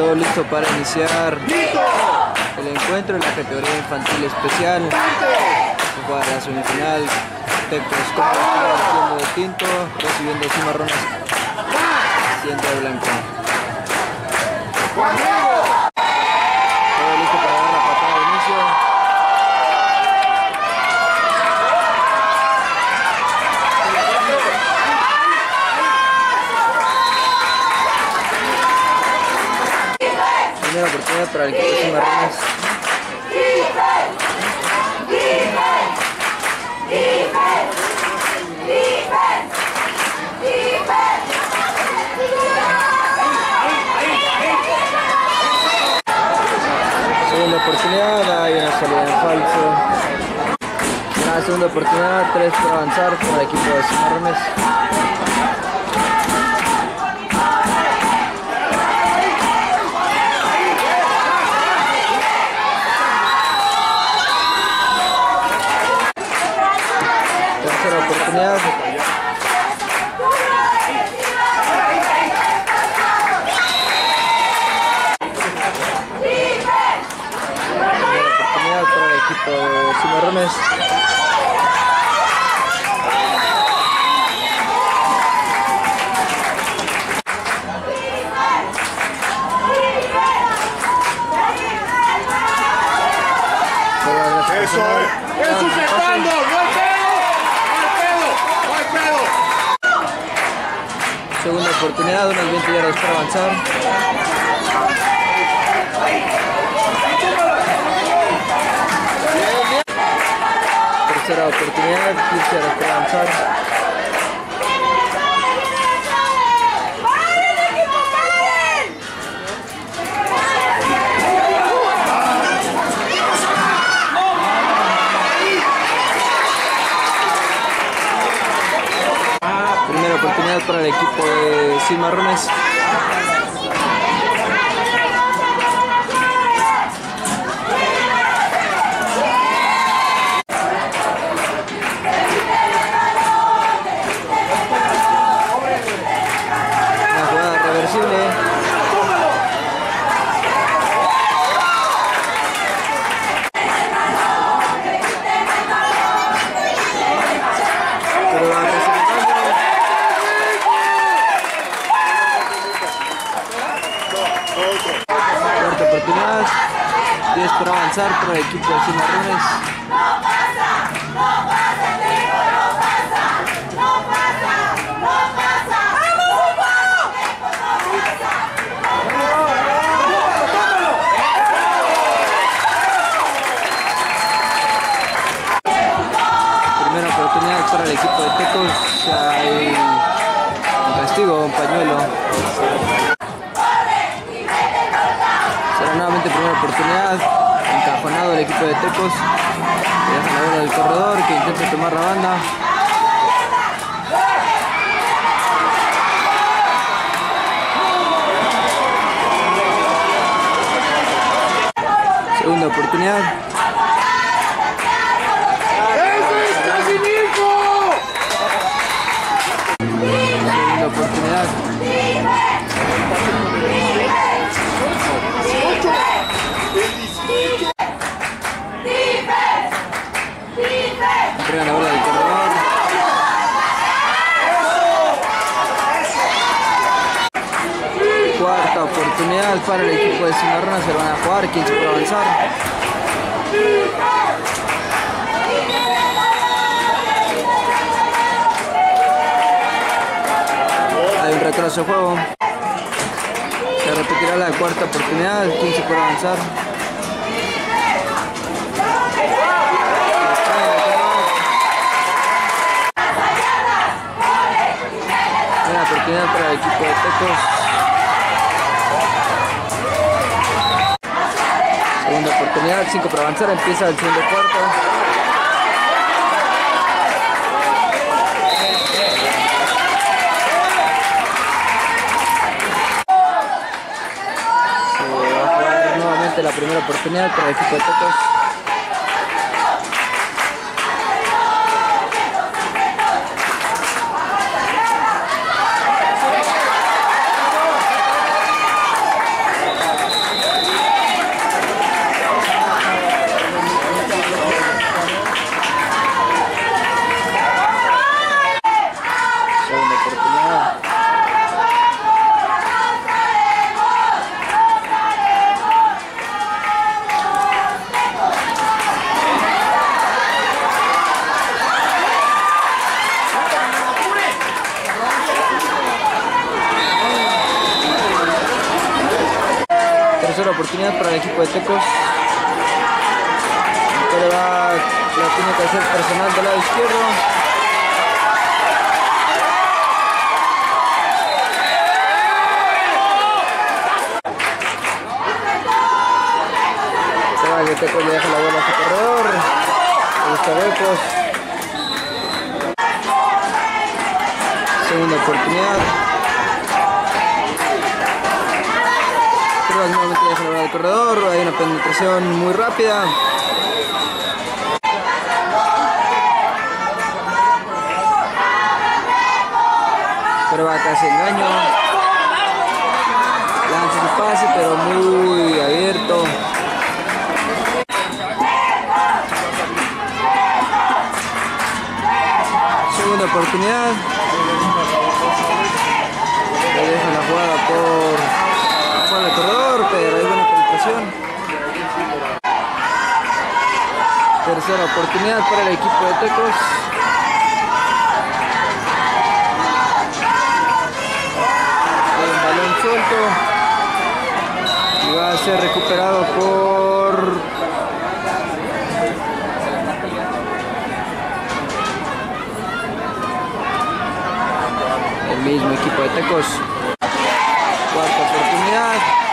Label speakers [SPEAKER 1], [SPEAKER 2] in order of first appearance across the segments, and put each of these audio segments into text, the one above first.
[SPEAKER 1] todo listo para iniciar el encuentro en la categoría infantil especial. Juega la semifinal. Tecos con de tinto, recibiendo Cimarrones siendo de blanco. Todo listo para dar la patada de inicio. Primera oportunidad para el equipo de Cimarrones. Segunda oportunidad, hay una salida en falso. Una segunda oportunidad, 3 para avanzar para el equipo de Cimarrones. Tercera oportunidad. Para el equipo de Cimarrones.
[SPEAKER 2] Eso es sujetando, no hay pedo, no hay pedo.
[SPEAKER 1] Segunda oportunidad, unas 20 yardas para avanzar. Tercera oportunidad, 15 yardas para avanzar. Primera oportunidad para el equipo de Cimarrones. Una jugada reversible. Pero la cuarta oportunidad, 10 para avanzar para el equipo de Cimarrones. Primera oportunidad para el equipo de Tecos. Hay un castigo, un pañuelo. Será nuevamente primera oportunidad. Encajonado el equipo de Tecos. Deja la bola del corredor que intenta tomar la banda. Segunda oportunidad. Segunda oportunidad. Entrega la bola del corredor. Cuarta oportunidad para el equipo de Cimarrones. Se van a jugar 15 para avanzar. Hay un retraso de juego. Se repetirá la cuarta oportunidad, 15 por avanzar. Una oportunidad para el equipo de Tecos. Segunda oportunidad, 5 por avanzar, empieza el segundo cuarto. La primera oportunidad para el equipo de Tecos. oportunidad para el equipo de Tecos. El coreback la tiene que hacer personal del lado izquierdo. Que Tecos le deja la bola a su corredor. Busca huecos. Segunda oportunidad. Pero nuevamente deja la bola al corredor. Hay una penetración muy rápida. Pero va casi engaño. Lanza su pase, pero muy abierto. Segunda oportunidad. Le deja la jugada por el corredor, pero hay buena penetración. Tercera oportunidad para el equipo de Tecos. Hay un balón suelto y va a ser recuperado por el mismo equipo de Tecos. Cuarta oportunidad.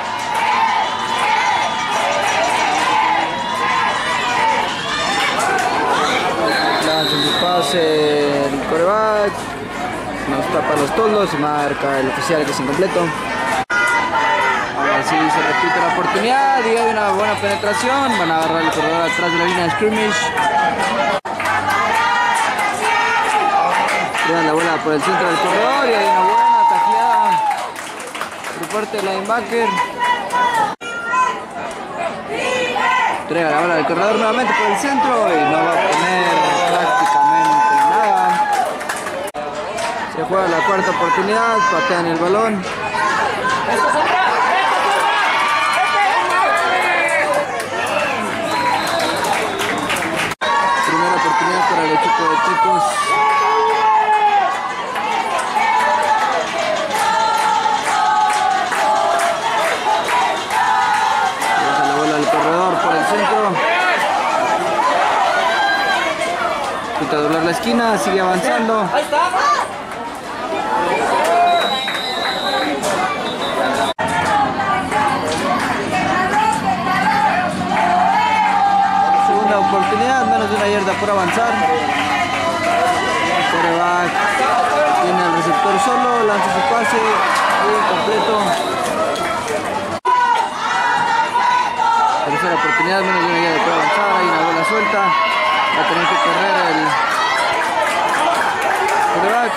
[SPEAKER 1] Lanza su pase el coreback. Nos tapa los toldos y marca el oficial que es incompleto. Ahora sí se repite la oportunidad y hay una buena penetración. Van a agarrar el corredor atrás de la línea de scrimmage. Le dan la bola por el centro del corredor y hay una buena tacleada por parte del linebacker. Entrega la bola del corredor nuevamente por el centro y no va a tener prácticamente nada. Se juega la cuarta oportunidad, patean el balón. Primera oportunidad para el equipo de Tecos. A doblar la esquina, sigue avanzando. Segunda oportunidad, menos de una yarda por avanzar. Coreback tiene el receptor solo, lanza su pase completo. Tercera oportunidad, menos de una yarda por avanzar, hay una bola suelta. Va a tener que correr el coreback.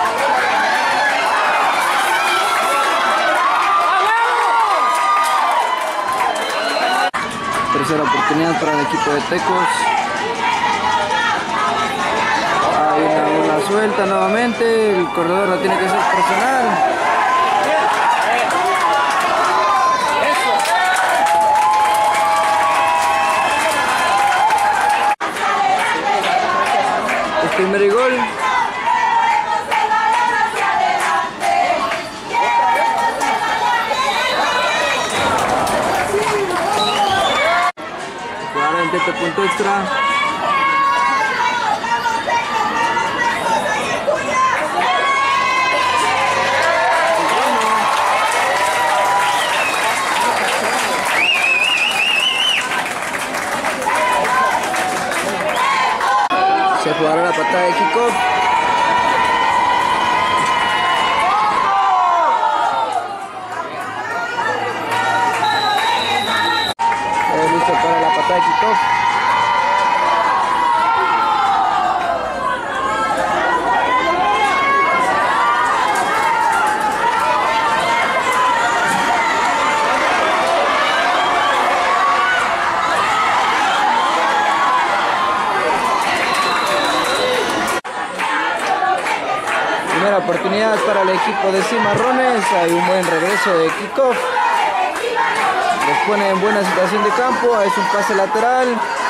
[SPEAKER 1] Tercera oportunidad para el equipo de Tecos. Hay una bola suelta nuevamente. El corredor la tiene que hacer personal. Primer y gol. Jugar intento punto extra. Se jugará la patada de kickoff. Listo para la patada de kickoff. Primera oportunidad para el equipo de Cimarrones. Hay un buen regreso de kickoff. Los pone en buena situación de campo. Es un pase lateral.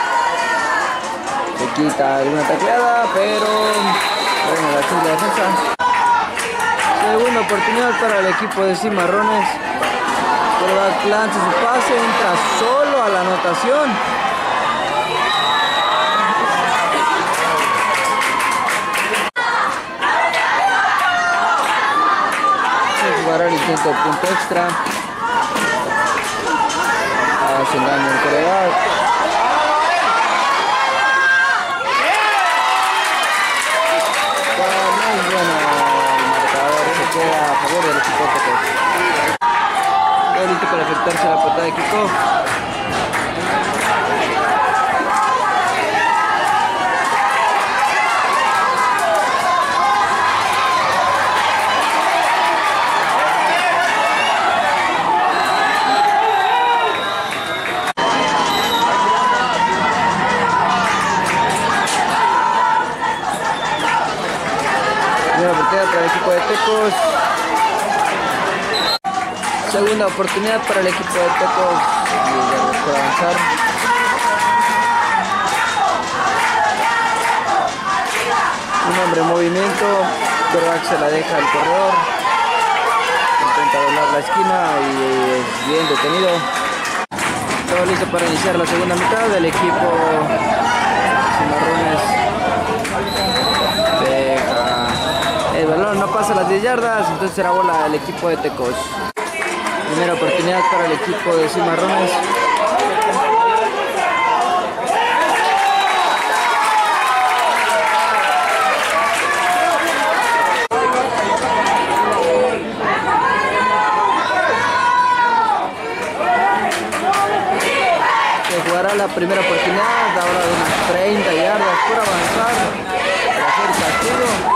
[SPEAKER 1] Se quita alguna tacleada, pero bueno, la acción de defensa. Segunda oportunidad para el equipo de Cimarrones. quarterback lanza su pase, entra solo a la anotación. Se jugará el intento de punto extra. Hacen daño el quarterback. Muy bueno el marcador, se queda a favor del equipo de Tecos. Listo para efectuarse la patada de kickoff. Primera oportunidad para el equipo de Tecos. Segunda oportunidad para el equipo de Tecos de avanzar. Un hombre en movimiento, quarterback se la deja al corredor. Intenta doblar la esquina y es bien detenido. Todo listo para iniciar la segunda mitad del equipo Cimarrones. El balón no pasa las 10 yardas, entonces será bola del equipo de Tecos. Primera oportunidad para el equipo de Cimarrones. Se jugará la primera oportunidad, ahora de unas 30 yardas por avanzar para hacer castigo.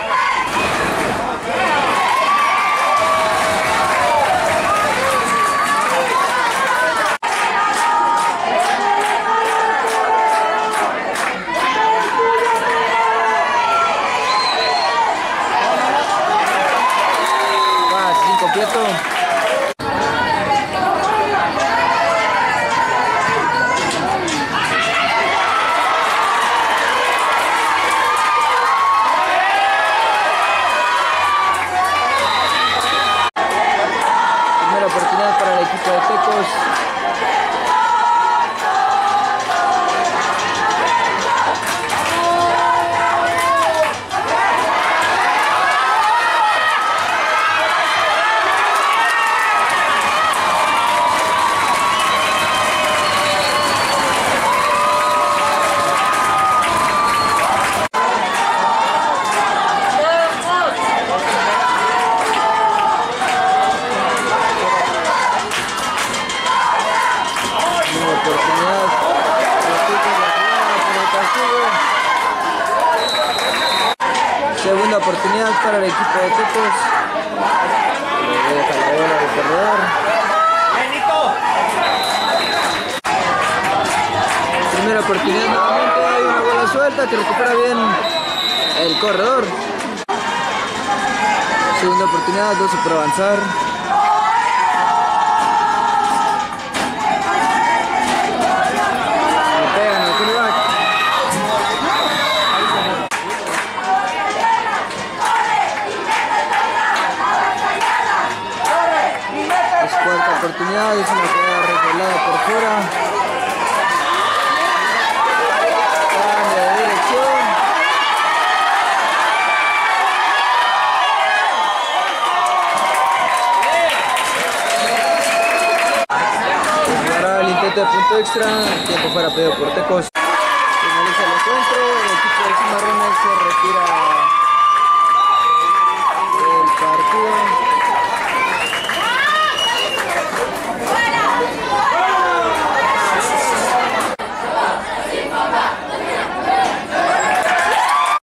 [SPEAKER 1] Completo. Primera oportunidad para el equipo de Tecos. Segunda oportunidad para el equipo de Tecos. Le deja la bola de corredor. Primera oportunidad nuevamente, hay una bola suelta que recupera bien el corredor. Segunda oportunidad, 12 por avanzar. Le pegan al quarterback. Cuarta oportunidad, es una jugada revelada por fuera. Cambio de dirección. Jugará el intento de punto extra, el tiempo fuera pedido por Tecos. Finaliza el encuentro, el equipo de Cimarrones se retira